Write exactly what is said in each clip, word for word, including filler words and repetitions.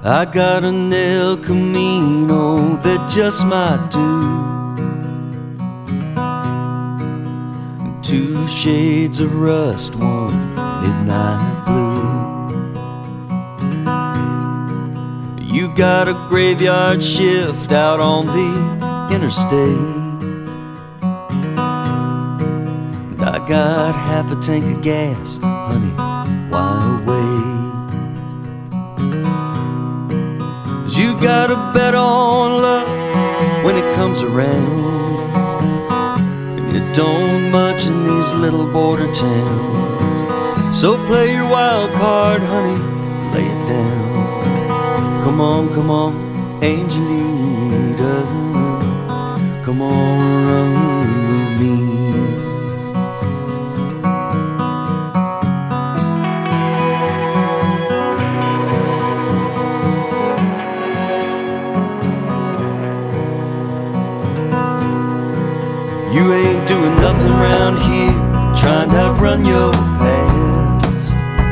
I got an El Camino that just might do. Two shades of rust, one midnight blue. You got a graveyard shift out on the interstate, and I got half a tank of gas, honey, why wait? You gotta bet on luck when it comes around, and it don't much in these little border towns. So play your wild card, honey, lay it down. Come on, come on, Angelita, come on, run with me. You ain't doing nothing around here trying to outrun your past.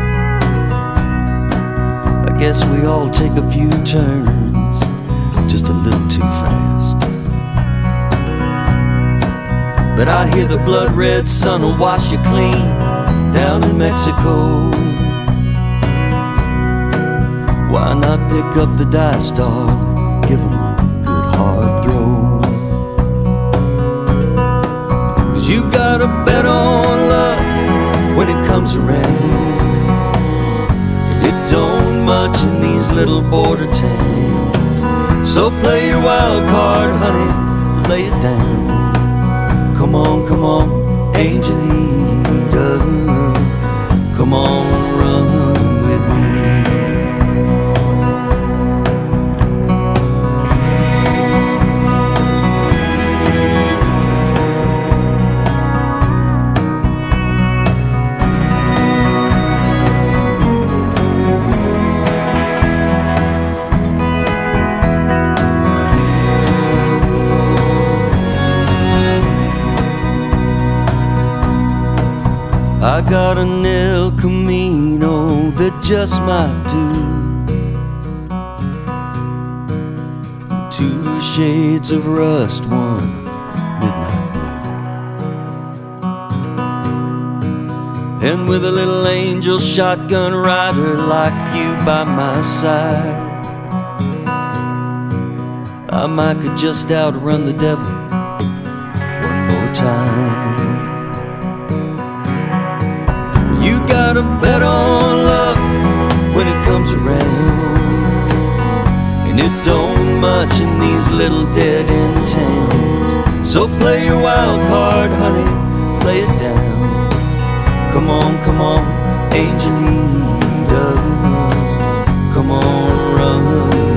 I guess we all take a few turns just a little too fast. But I hear the blood red sun will wash you clean down in Mexico. Why not pick up the dice, dog, give 'em a good hard throw? You gotta bet on luck when it comes around, and it don't much in these little border towns. So play your wild card, honey, lay it down. Come on, come on, Angelita, come on, run with me. I got an El Camino that just might do. Two shades of rust, one midnight blue. And with a little angel shotgun rider like you by my side, I might could just outrun the devil one more time. You gotta bet on luck when it comes around, and it don't much in these little dead-end towns. So play your wild card, honey, lay it down. Come on, come on, Angelita, come on, run.